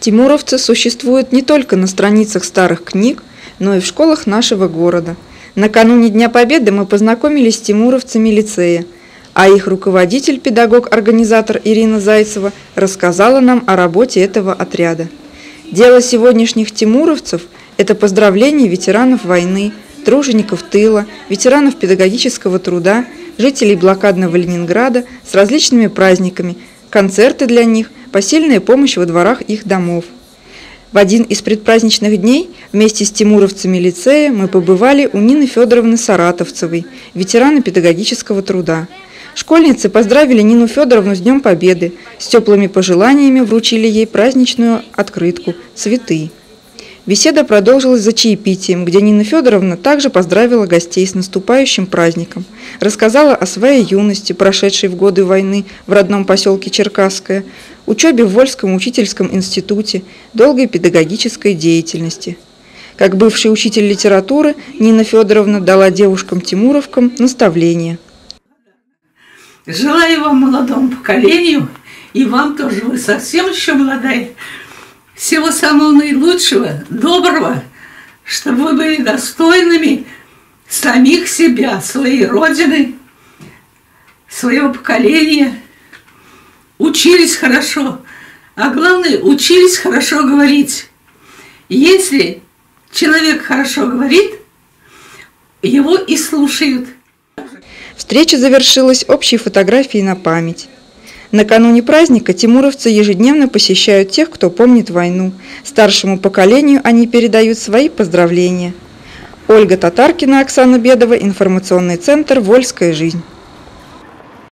Тимуровцы существуют не только на страницах старых книг, но и в школах нашего города. Накануне Дня Победы мы познакомились с тимуровцами лицея, а их руководитель, педагог-организатор Ирина Зайцева рассказала нам о работе этого отряда. Дело сегодняшних тимуровцев – это поздравление ветеранов войны, тружеников тыла, ветеранов педагогического труда, жителей блокадного Ленинграда с различными праздниками, концерты для них, посильная помощь во дворах их домов. В один из предпраздничных дней вместе с тимуровцами лицея мы побывали у Нины Федоровны Саратовцевой, ветерана педагогического труда. Школьницы поздравили Нину Федоровну с Днем Победы, с теплыми пожеланиями вручили ей праздничную открытку «Цветы». Беседа продолжилась за чаепитием, где Нина Федоровна также поздравила гостей с наступающим праздником, рассказала о своей юности, прошедшей в годы войны в родном поселке Черкасское, учебе в Вольском учительском институте, долгой педагогической деятельности. Как бывший учитель литературы, Нина Федоровна дала девушкам-тимуровкам наставление. Желаю вам, молодому поколению, и вам тоже, вы совсем еще молодая, всего самого наилучшего, доброго, чтобы вы были достойными самих себя, своей родины, своего поколения, учились хорошо, а главное, учились хорошо говорить. Если человек хорошо говорит, его и слушают. Встреча завершилась общей фотографией на память. Накануне праздника тимуровцы ежедневно посещают тех, кто помнит войну. Старшему поколению они передают свои поздравления. Ольга Татаркина, Оксана Бедова, информационный центр «Вольская жизнь».